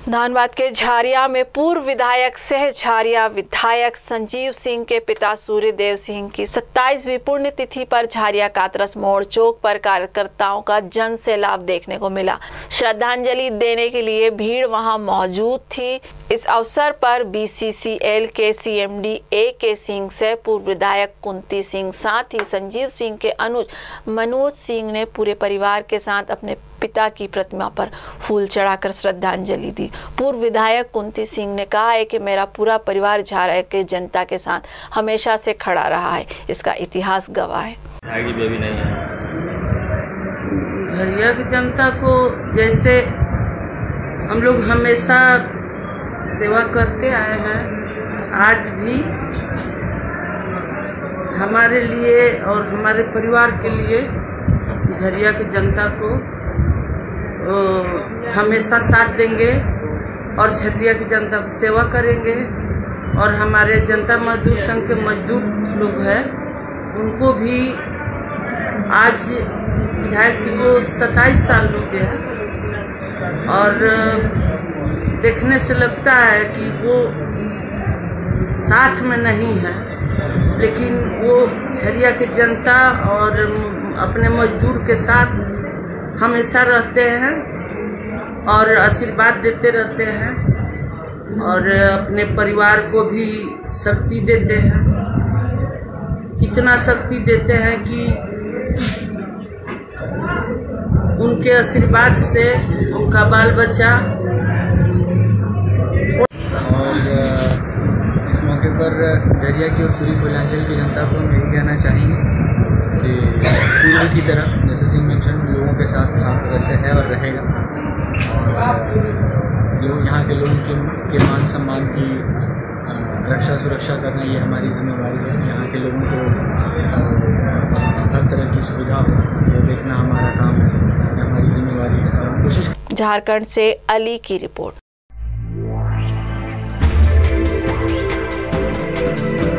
धनबाद के झारिया में पूर्व विधायक सह झारिया विधायक संजीव सिंह के पिता सूर्यदेव सिंह की 27वीं पुण्यतिथि पर झारिया कातरस मोड़ चौक पर कार्यकर्ताओं का जन सैलाब देखने को मिला। श्रद्धांजलि देने के लिए भीड़ वहां मौजूद थी। इस अवसर पर BCCL के CMD A.K. सिंह से पूर्व विधायक कुंती सिंह, साथ ही संजीव सिंह के अनुज मनोज सिंह ने पूरे परिवार के साथ अपने पिता की प्रतिमा पर फूल चढ़ाकर श्रद्धांजलि दी। पूर्व विधायक कुंती सिंह ने कहा है कि मेरा पूरा परिवार झारिया के जनता के साथ हमेशा से खड़ा रहा है, इसका इतिहास गवाह है। झारिया की जनता को जैसे हम लोग हमेशा सेवा करते आए हैं, आज भी हमारे लिए और हमारे परिवार के लिए झारिया की जनता को हमेशा साथ देंगे और झारिया की जनता की सेवा करेंगे। और हमारे जनता मजदूर संघ के मजदूर लोग हैं, उनको भी आज विधायक जी को 27 साल हो गया और देखने से लगता है कि वो साथ में नहीं है, लेकिन वो झारिया की जनता और अपने मजदूर के साथ हमेशा रहते हैं और आशीर्वाद देते रहते हैं और अपने परिवार को भी शक्ति देते हैं। इतना शक्ति देते हैं कि उनके आशीर्वाद से उनका बाल बच्चा। और इस मौके पर झारिया की और पूरी पूर्वांचल की जनता को हम यही कहना चाहेंगे कि पूर्व की तरह जैसे सिंह मेंशन लोगों के साथ था वैसे है और रहेगा। लोग यहाँ के लोगों के मान सम्मान की रक्षा सुरक्षा करना ये हमारी जिम्मेवारी है। यहाँ के लोगों को हर तरह की सुविधा हो ये देखना हमारा काम है, हमारी जिम्मेवारी है। कोशिश। झारखंड से अली की रिपोर्ट।